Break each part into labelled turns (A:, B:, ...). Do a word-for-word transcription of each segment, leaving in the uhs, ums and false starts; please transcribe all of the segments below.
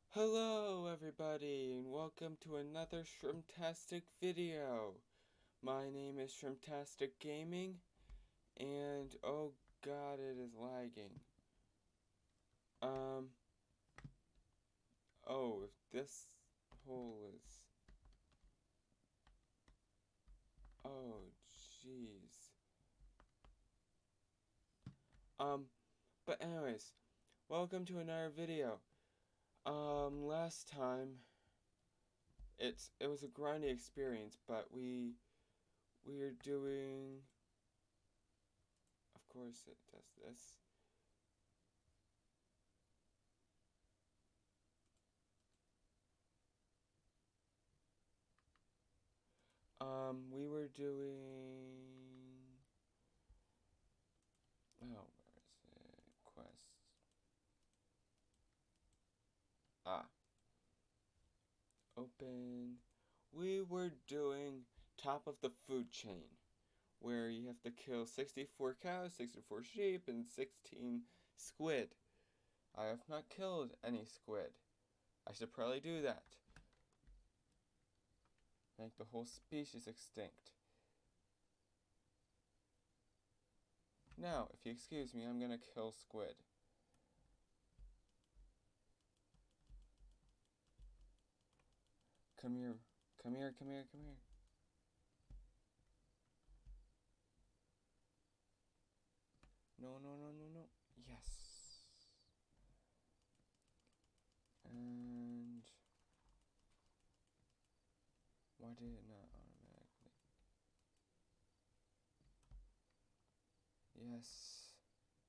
A: Hello everybody and welcome to another Shrimptastic video. My name is Shrimptastic Gaming and oh god, it is lagging. Um oh if this hole is oh jeez. Um but anyways, welcome to another video. Um last time it's it was a grindy experience, but we we are doing, of course it does this. Um, we were doing, oh, where is it? Quests. Ah, open. We were doing top of the food chain, where you have to kill sixty-four cows, sixty-four sheep, and sixteen squid. I have not killed any squid. I should probably do that. Make the whole species extinct. Now, if you excuse me, I'm gonna kill squid. Come here. Come here, come here, come here. No, no, no, no, no. Yes. And why did it not automatically? Yes.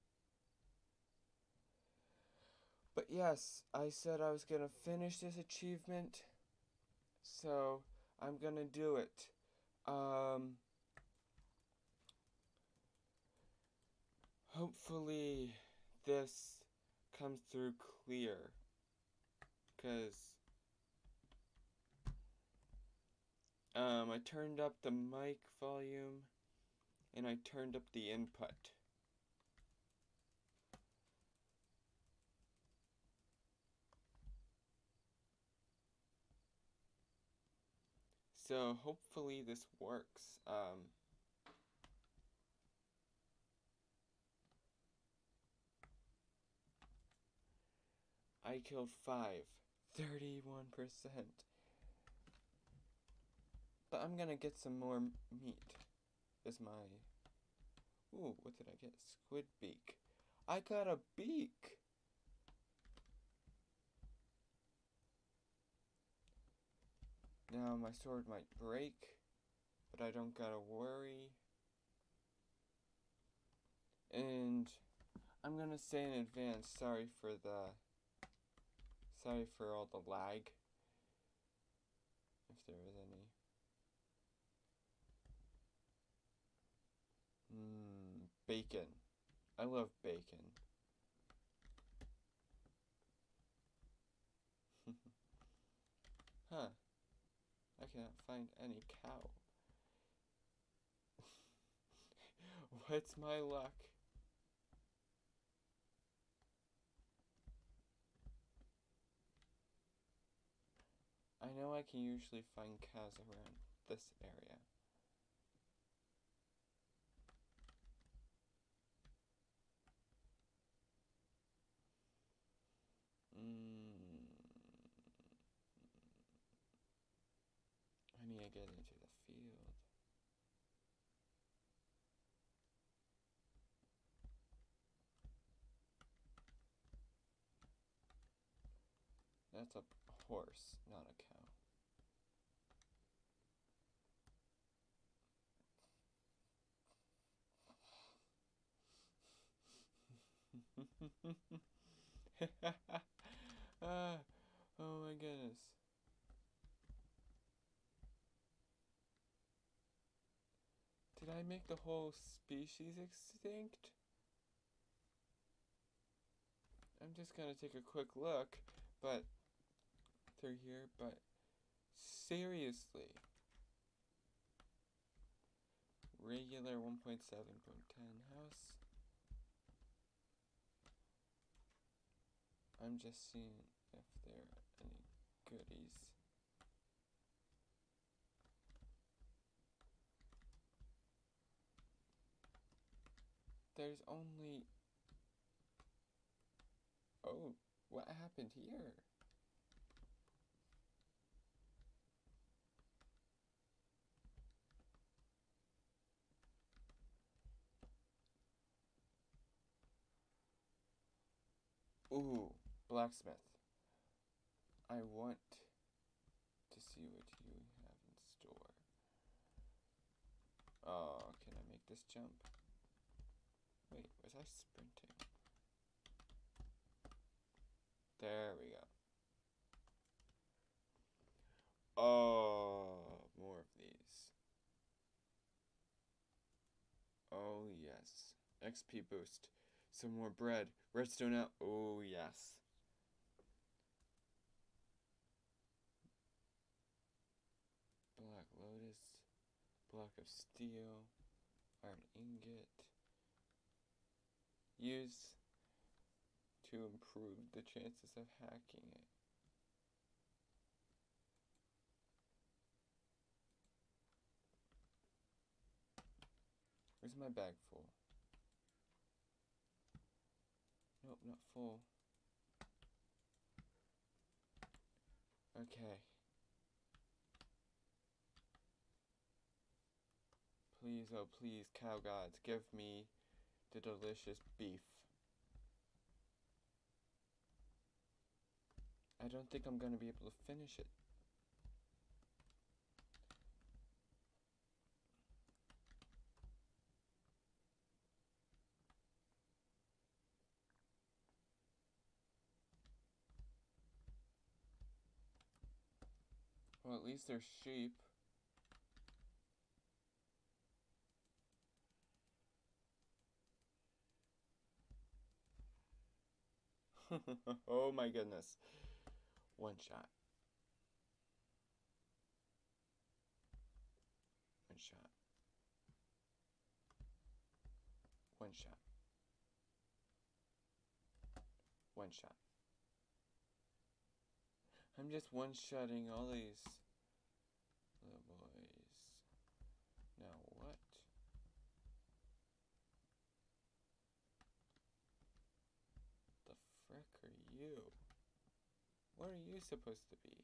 A: But yes, I said I was gonna finish this achievement, so I'm gonna do it. Um, hopefully this comes through clear, cause um, I turned up the mic volume and I turned up the input. So hopefully this works. Um, I killed five. thirty-one percent. But I'm gonna get some more meat. Is my... Ooh, what did I get? Squid beak. I got a beak! Now my sword might break, but I don't gotta worry. And I'm gonna say in advance, sorry for the... Sorry for all the lag. If there was any. Mmm, bacon. I love bacon. Huh. I cannot find any cow. What's my luck? I know I can usually find cows around this area. Mm. I need to get into the field. That's a horse, not a cow. ah, oh my goodness. Did I make the whole species extinct? I'm just gonna take a quick look, but through here, but seriously. Regular one point seven point ten house. I'm just seeing, if there are any goodies. There's only... Oh, what happened here? Ooh, blacksmith. I want to see what you have in store. Oh, can I make this jump? Wait, was I sprinting? There we go. Oh, more of these. Oh, yes. X P boost. Some more bread. Redstone out. Oh, yes. Black lotus. Block of steel. Iron ingot. Use to improve the chances of hacking it. Where's my bag full? Nope, not full. Okay. Please, oh please, cow gods, give me the delicious beef. I don't think I'm gonna be able to finish it. Well, at least there's sheep. Oh my goodness. One shot. One shot. One shot. One shot. I'm just one-shotting all these little boys. Now what? The frick are you? What are you supposed to be?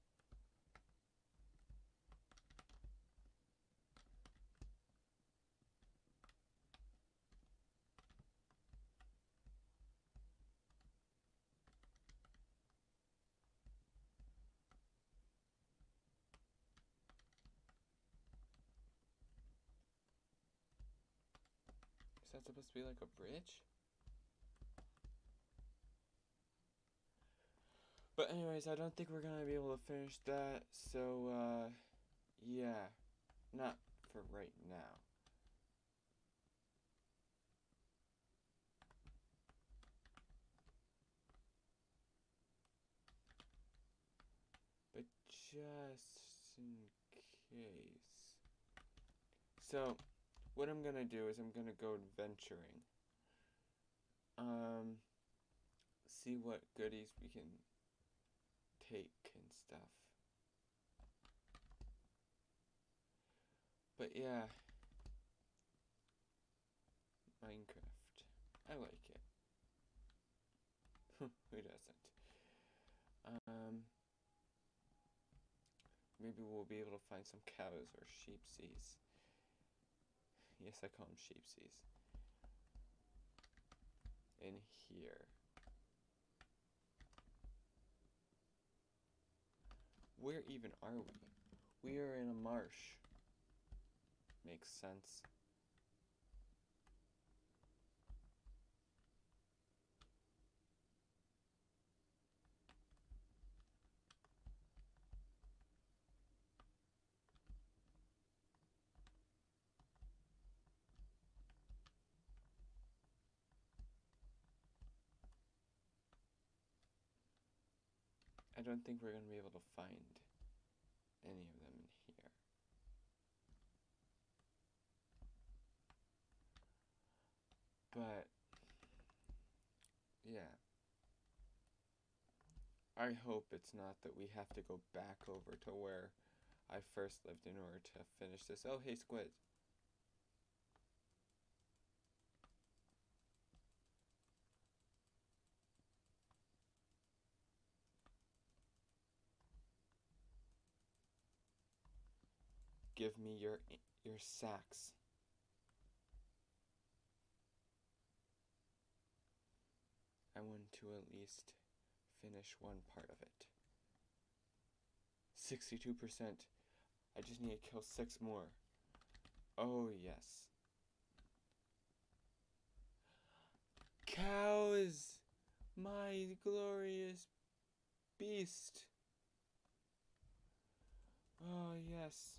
A: Is that supposed to be like a bridge? But anyways, I don't think we're gonna be able to finish that, so, uh, yeah, not for right now. But just in case. So, what I'm gonna do is I'm gonna go adventuring. Um, see what goodies we can take and stuff. But yeah, Minecraft. I like it. Who doesn't? Um, maybe we'll be able to find some cows or sheepsies. Yes, I call them sheepsies. In here. Where even are we? We are in a marsh. Makes sense. I don't think we're going to be able to find any of them in here. But, yeah. I hope it's not that we have to go back over to where I first lived in order to finish this. Oh, hey, squid. Give me your your sacks. I want to at least finish one part of it. sixty-two percent. I just need to kill six more. Oh, yes. Cows! My glorious beast. Oh, yes.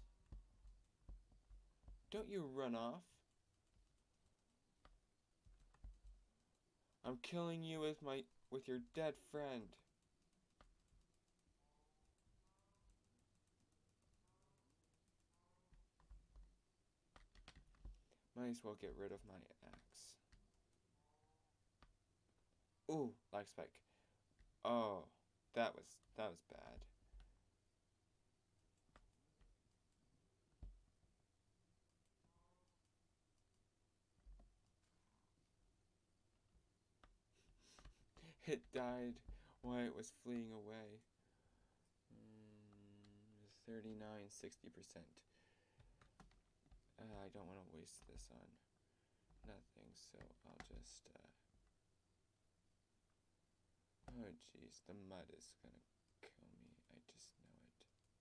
A: Don't you run off. I'm killing you with my with your dead friend. Might as well get rid of my axe. Ooh, lag spike. Oh, that was that was bad. It died while it was fleeing away. Mm, thirty-nine, sixty percent. Uh, I don't want to waste this on nothing, so I'll just, uh... oh jeez, the mud is gonna kill me. I just know it.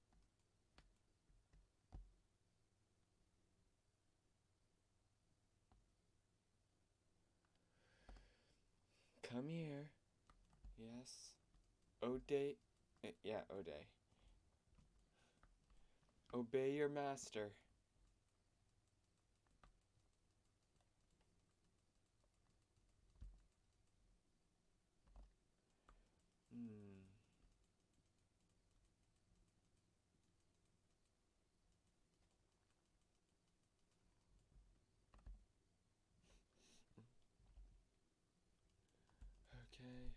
A: Come here. Yes. Ode. Uh, yeah, Ode. Obey your master. Hmm. Okay.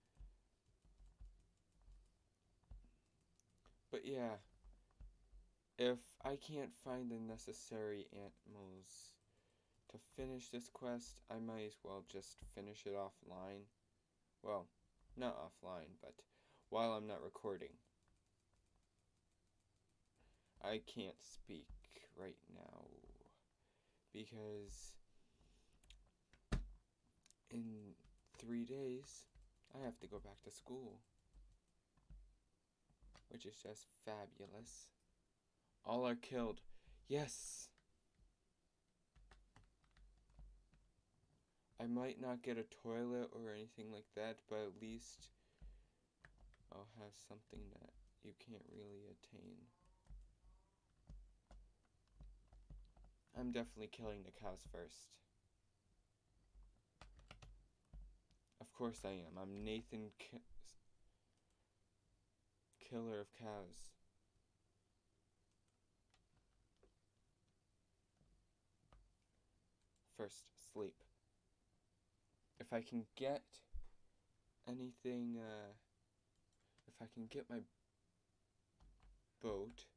A: But yeah, if I can't find the necessary animals to finish this quest, I might as well just finish it offline. Well, not offline, but while I'm not recording. I can't speak right now because in three days I have to go back to school, which is just fabulous. All are killed. Yes! I might not get a toilet or anything like that, but at least I'll have something that you can't really attain. I'm definitely killing the cows first. Of course I am. I'm Nathan Ki Killer of Cows. First, sleep. If I can get anything, uh, if I can get my boat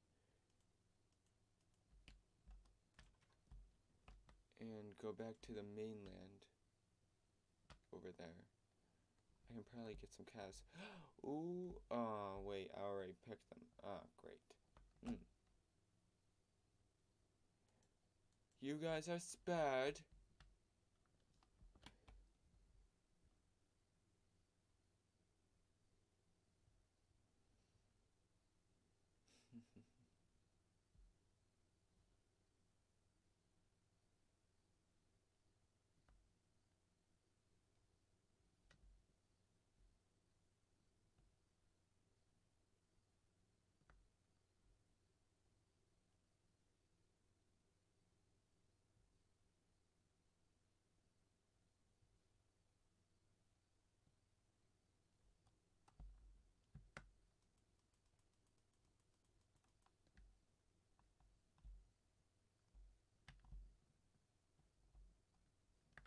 A: and go back to the mainland over there, I can probably get some cows. Ooh, oh, wait, I already picked them. Ah, great. Mm. You guys are spared.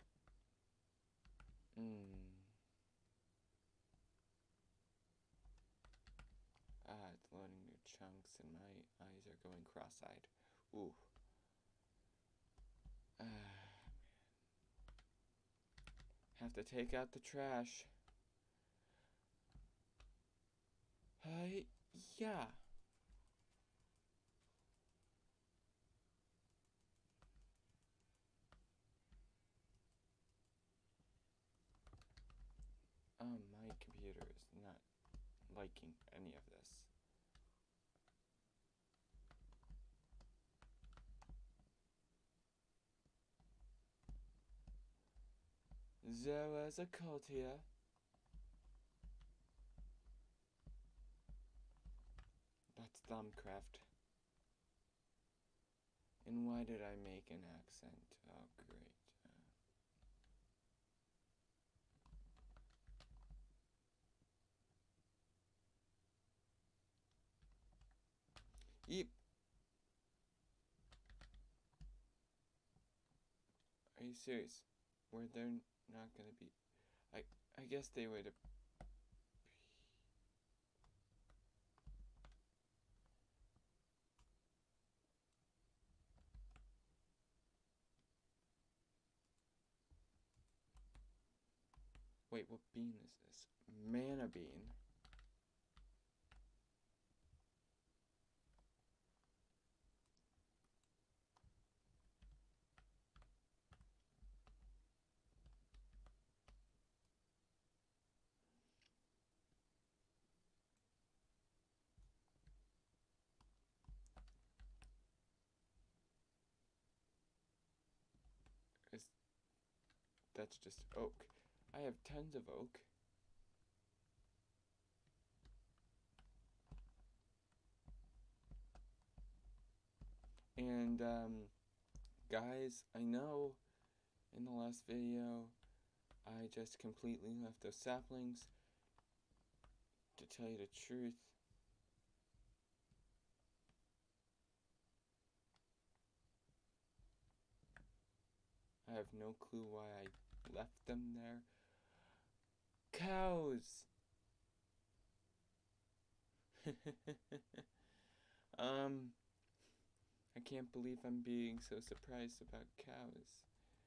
A: Mm. thanks, and my eyes are going cross-eyed. Ooh. Uh, have to take out the trash. Uh, yeah. Um, my computer is not liking any of this. There was a cult here. That's Thumbcraft. And why did I make an accent? Oh, great. Yep. Are you serious? Were there not gonna be... I, I guess they would have... Wait, what bean is this? Mana bean. Is that's just oak. I have tons of oak. And, um, guys, I know in the last video I just completely left those saplings. To tell you the truth, I have no clue why I left them there. Cows! um, I can't believe I'm being so surprised about cows.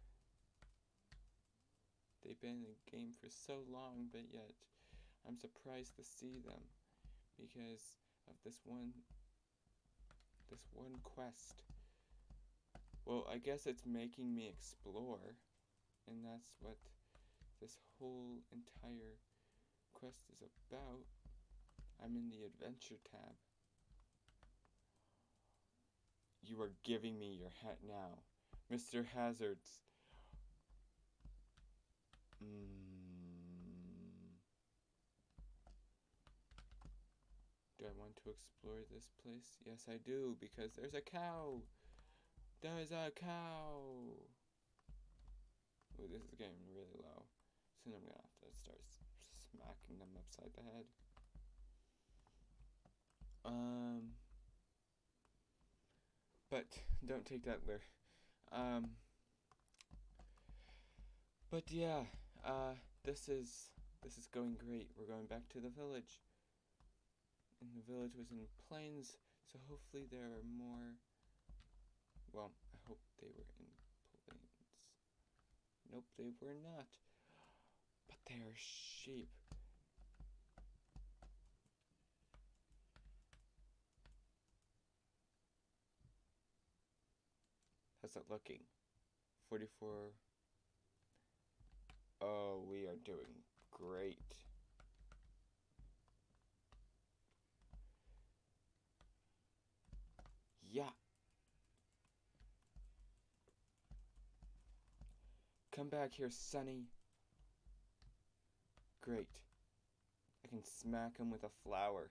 A: They've been in the game for so long, but yet I'm surprised to see them because of this one, this one quest. Well, I guess it's making me explore, and that's what this whole entire quest is about. I'm in the adventure tab. You are giving me your hat now, Mister Hazards. Mm. Do I want to explore this place? Yes, I do, because there's a cow. There's a cow. Ooh, this is getting really low. Soon I'm gonna have to start smacking them upside the head. Um, but don't take that there. Um, but yeah, uh, this is this is going great. We're going back to the village, and the village was in plains, so hopefully there are more. Well, I hope they were in plains. Nope, they were not. But they are sheep. How's that looking? forty-four. Oh, we are doing great. Yeah. Come back here, Sonny. Great. I can smack him with a flower.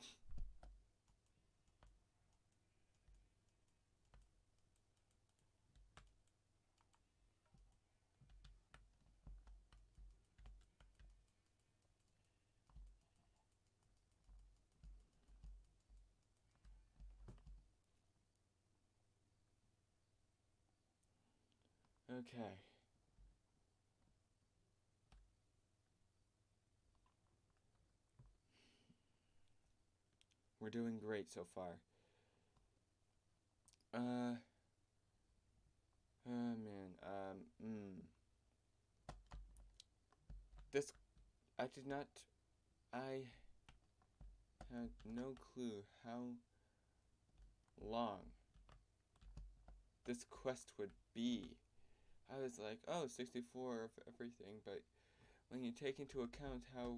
A: Okay. We're We're doing great so far. Uh, oh man, um, mm. This, I did not, I had no clue how long this quest would be. I was like, oh, sixty-four of everything, but when you take into account how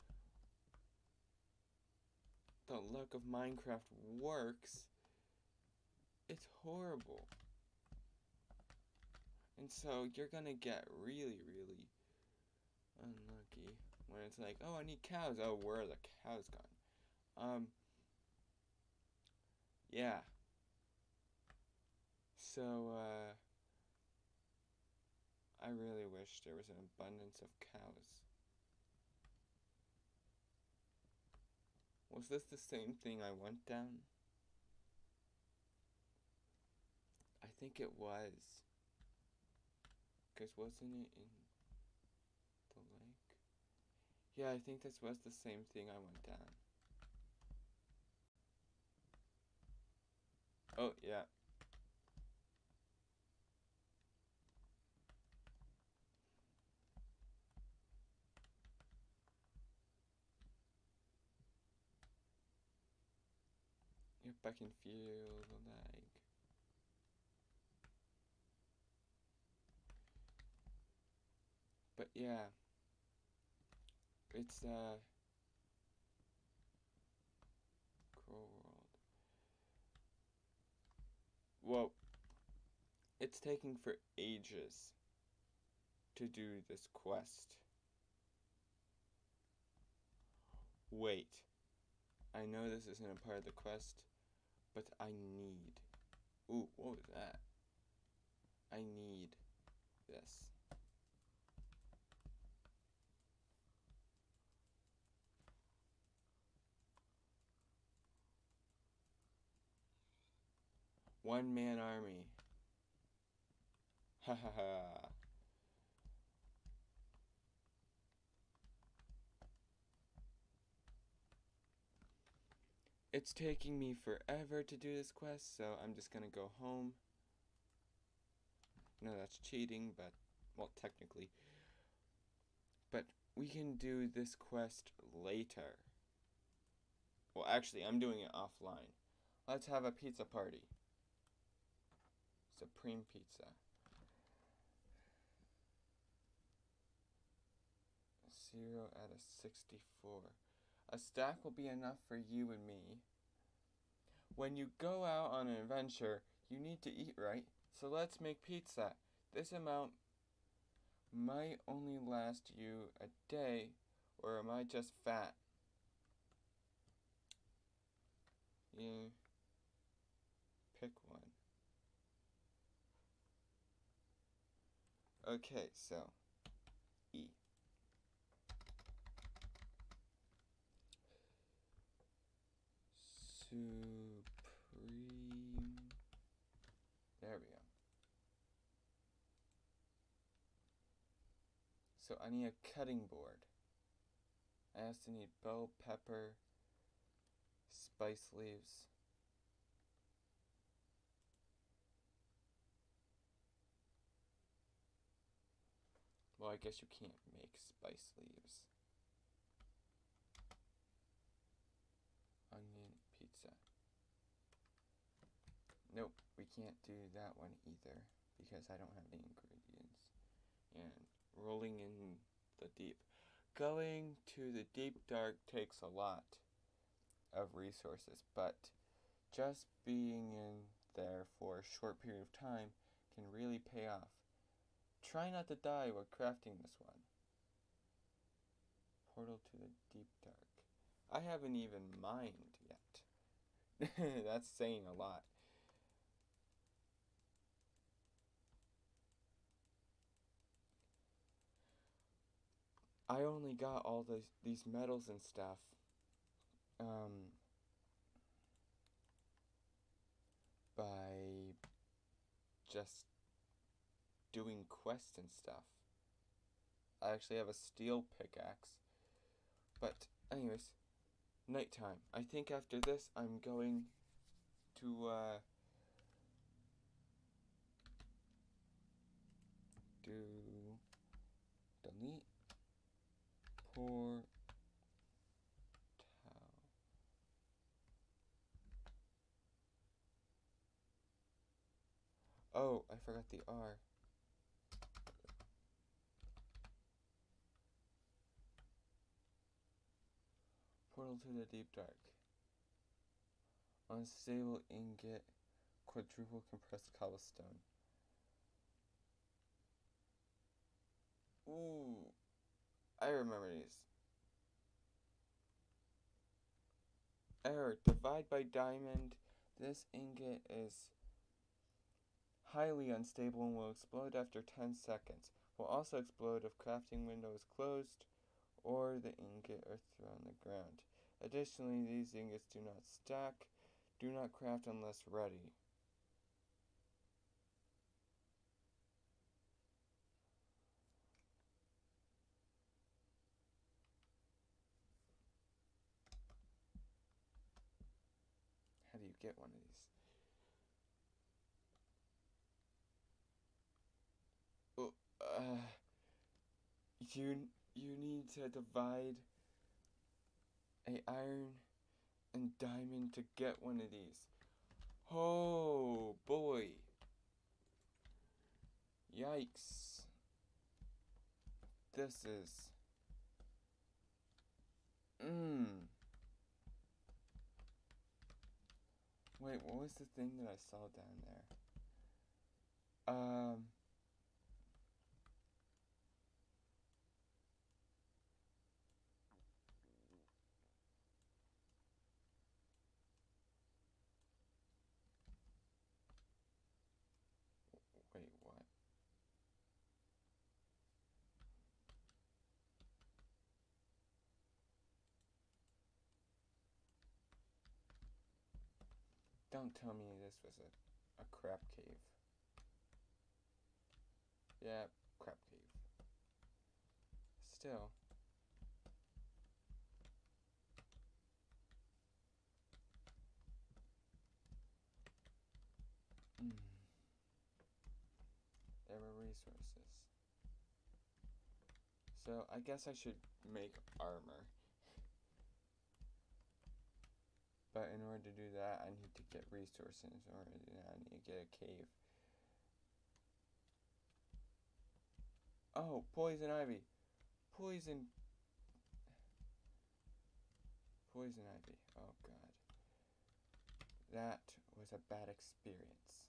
A: the luck of Minecraft works, it's horrible. And so you're gonna get really, really unlucky when it's like, oh, I need cows. Oh, where are the cows gone? Um, yeah. So, uh, I really wish there was an abundance of cows. Was this the same thing I went down? I think it was. Because wasn't it in the lake? Yeah, I think this was the same thing I went down. Oh, yeah. Yep, I can feel the lag. But yeah, it's uh, Cruel World. Well, it's taking for ages to do this quest. Wait, I know this isn't a part of the quest, but I need. Ooh, what was that? I need this. One man army. Ha ha ha. It's taking me forever to do this quest, so I'm just gonna go home. No, that's cheating, but, well, technically. But we can do this quest later. Well, actually, I'm doing it offline. Let's have a pizza party. Supreme Pizza. Zero out of sixty-four. A stack will be enough for you and me. When you go out on an adventure, you need to eat, right? So let's make pizza. This amount might only last you a day, or am I just fat? Yeah. Pick one. Okay, so E. Supreme. There we go. So I need a cutting board. I also need bell pepper, spice leaves. Well, I guess you can't make spice leaves. Onion pizza. Nope, we can't do that one either because I don't have the ingredients. And rolling in the deep. Going to the deep dark takes a lot of resources, but just being in there for a short period of time can really pay off. Try not to die while crafting this one. Portal to the deep dark. I haven't even mined yet. That's saying a lot. I only got all the, these metals and stuff um, by just doing quests and stuff. I actually have a steel pickaxe. But anyways, nighttime. I think after this, I'm going to uh, do delete portal. Oh, I forgot the R. Portal to the deep dark. Unstable ingot, quadruple compressed cobblestone. Ooh, I remember these. Error, divide by diamond. This ingot is highly unstable and will explode after ten seconds. Will also explode if crafting window is closed or the ingot are thrown on the ground. Additionally, these ingots do not stack. Do not craft unless ready. How do you get one of these? Oh, uh, you you need to divide a iron and diamond to get one of these. Oh boy. Yikes. This is Mmm. Wait, what was the thing that I saw down there? Um Wait, what? Don't tell me this was a, a crap cave. Yeah, crap cave. Still. Mm. There were resources. So I guess I should make armor. But in order to do that, I need to get resources, or I need to get a cave. Oh, poison ivy. Poison. Poison ivy. Oh, God. That was a bad experience.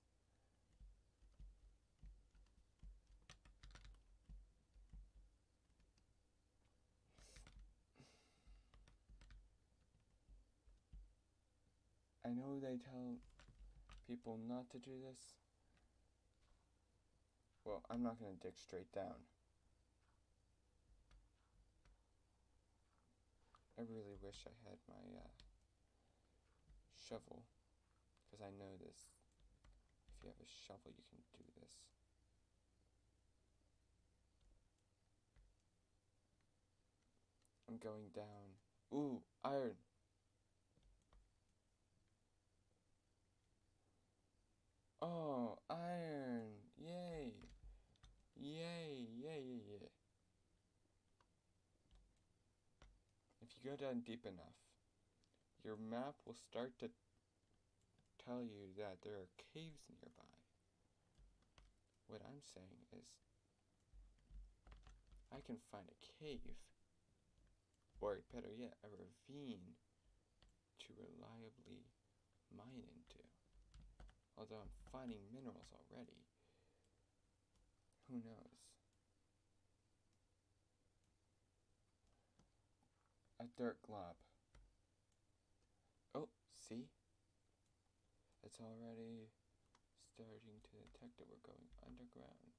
A: I know they tell people not to do this. Well, I'm not going to dig straight down. I really wish I had my uh, shovel, because I know this. If you have a shovel, you can do this. I'm going down. Ooh, iron. Oh, iron. Yay. Yay, yay, yay, yay. If you go down deep enough, your map will start to tell you that there are caves nearby. What I'm saying is, I can find a cave, or better yet, a ravine to reliably mine into. Although I'm finding minerals already, who knows? A dirt glob. Oh, see? It's already starting to detect that we're going underground.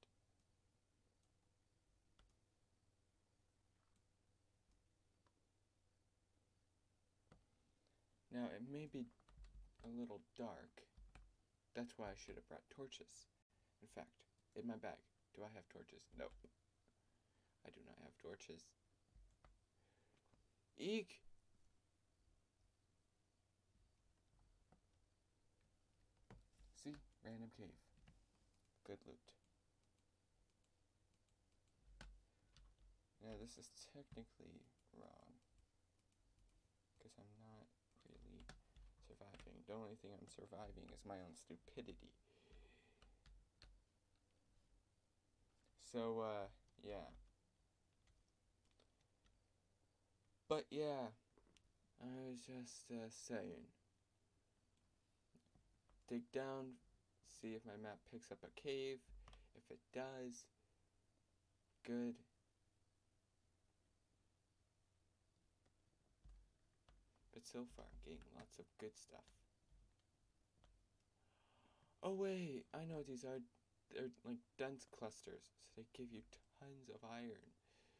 A: Now, it may be a little dark. That's why I should have brought torches. In fact, in my bag, do I have torches? Nope. I do not have torches. Eek! Random cave. Good loot. Now this is technically wrong, because I'm not really surviving. The only thing I'm surviving is my own stupidity. So, uh, yeah. But yeah, I was just uh, saying. Dig down, see if my map picks up a cave. If it does, good. But so far, I'm getting lots of good stuff. Oh wait, I know what these are. They're like dense clusters, so they give you tons of iron.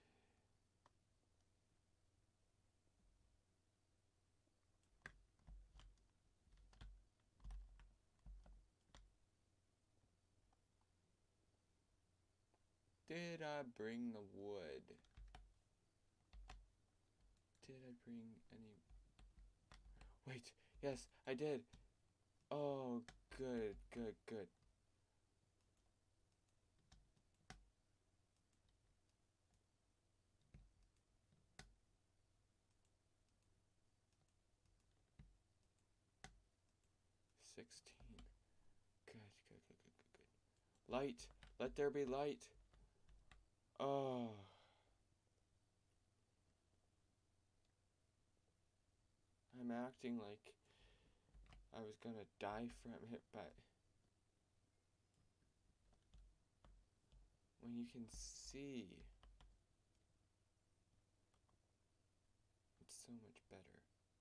A: Did I bring the wood? Did I bring any? Wait, yes, I did. Oh, good, good, good. sixteen. Good, good, good, good, good, good. Light. Let there be light. Oh. I'm acting like I was gonna die from it, but when you can see, it's so much better.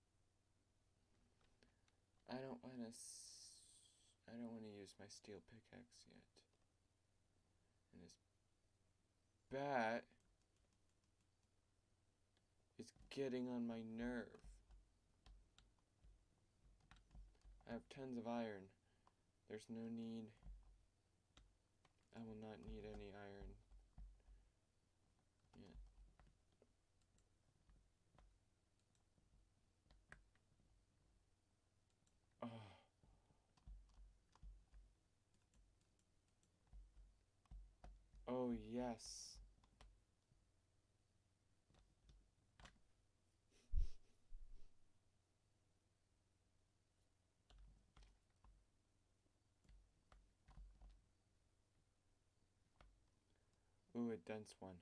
A: I don't wanna s I don't wanna use my steel pickaxe yet. And this bat is getting on my nerve. I have tons of iron. There's no need. I will not need any iron yet. Oh. Oh, yes. Ooh, a dense one.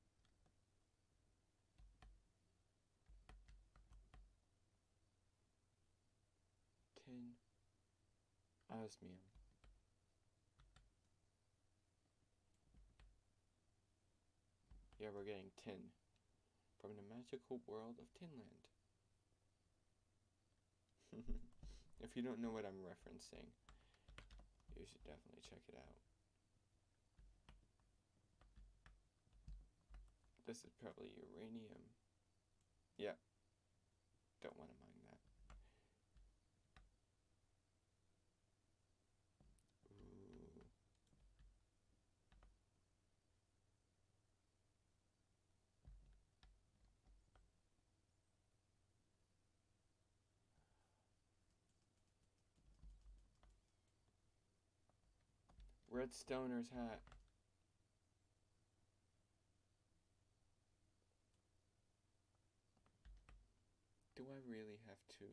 A: Tin. Osmium. Yeah, we're getting tin from the magical world of Tinland. If you don't know what I'm referencing, you should definitely check it out. This is probably uranium. Yep. Don't want to mine that. Ooh. Redstoner's hat. Do I really have to?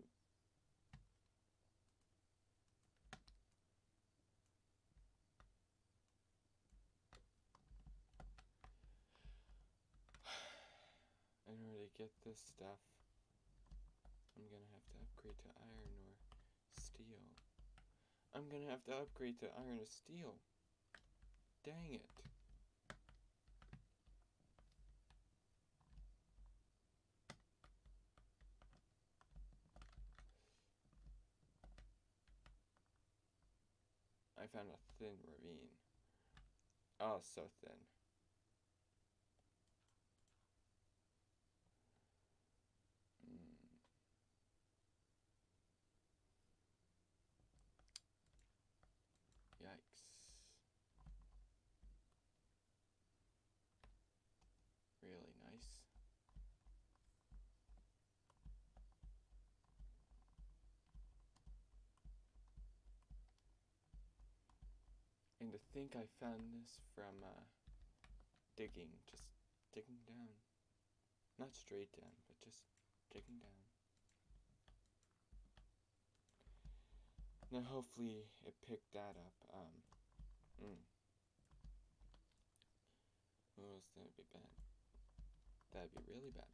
A: In order to get this stuff, I'm gonna have to upgrade to iron or steel. I'm gonna have to upgrade to iron or steel. Dang it. I found a thin ravine. Oh, so thin. Mm. Yikes. Really nice. starting to think I found this from uh, digging, just digging down. Not straight down, but just digging down. Now hopefully it picked that up. Um, mm. What else that'd be bad? That'd be really bad.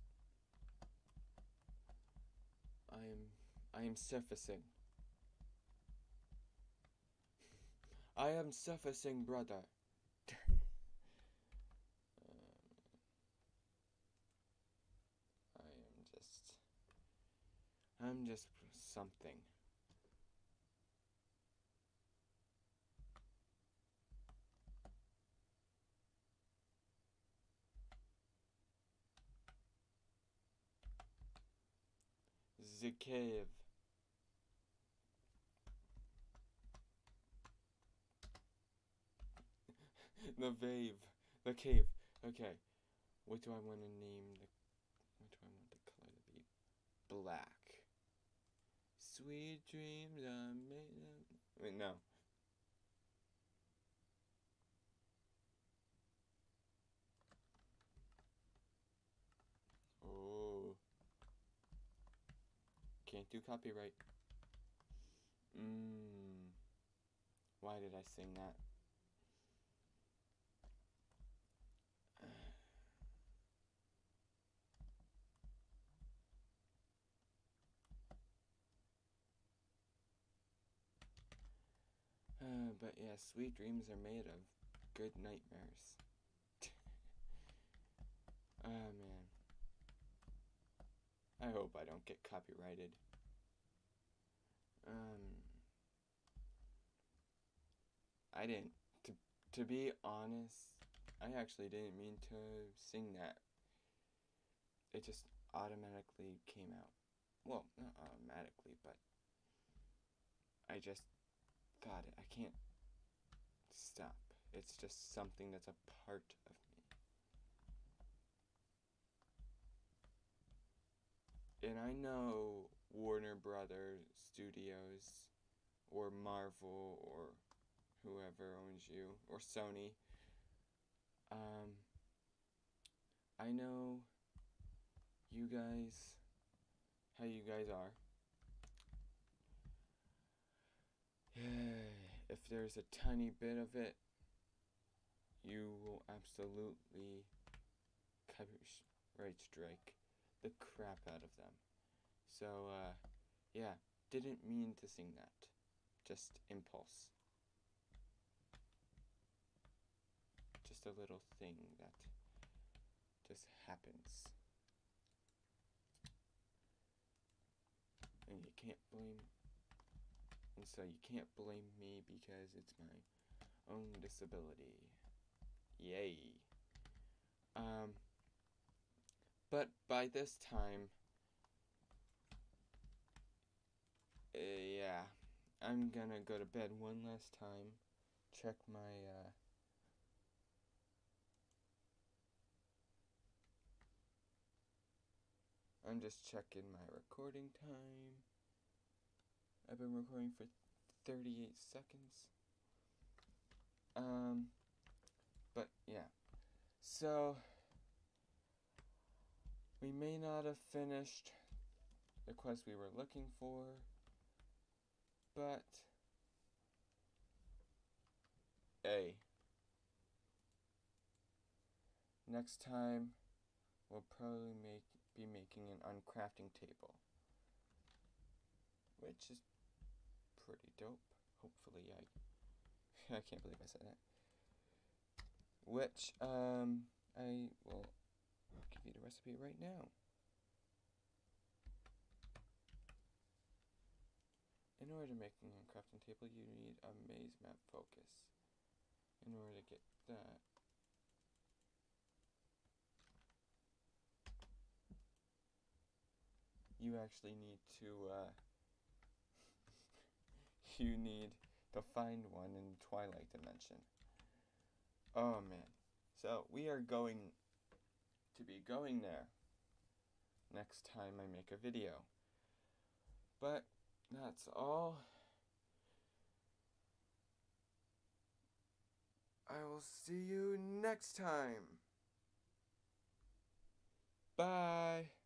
A: I am, I am surfacing. I am surfacing, brother. um, I am just, I'm just something. The cave. The Vave. The cave. Okay. What do I want to name the... What do I want the color to be? Black. Sweet dreams are made of... Wait, no. Oh. Can't do copyright. Mmm. Why did I sing that? Uh, but yeah, sweet dreams are made of good nightmares. Oh man. I hope I don't get copyrighted. Um, I didn't. To to be honest, I actually didn't mean to sing that. It just automatically came out. Well, not automatically, but I just thought it. I can't stop. It's just something that's a part of me. And I know Warner Brothers Studios or Marvel or whoever owns you or Sony. Um, I know you guys, how you guys are. If there's a tiny bit of it, you will absolutely copyright strike the crap out of them. So, uh, yeah, didn't mean to sing that. Just impulse. Just a little thing that just happens. And you can't blame, and so you can't blame me because it's my own disability. Yay. Um, but by this time, uh, yeah, I'm gonna go to bed one last time, check my, uh, I'm just checking my recording time. I've been recording for thirty-eight seconds. Um, but yeah, so we may not have finished the quest we were looking for, but hey, next time we'll probably make be making an uncrafting table, which is pretty dope. Hopefully, I I can't believe I said that. Which um I will give you the recipe right now. In order to make an uncrafting table, you need a maze map focus. In order to get that, you actually need to, uh, you need to find one in the Twilight Dimension. Oh man. So, we are going to be going there next time I make a video. But, that's all. will see you next time. Bye.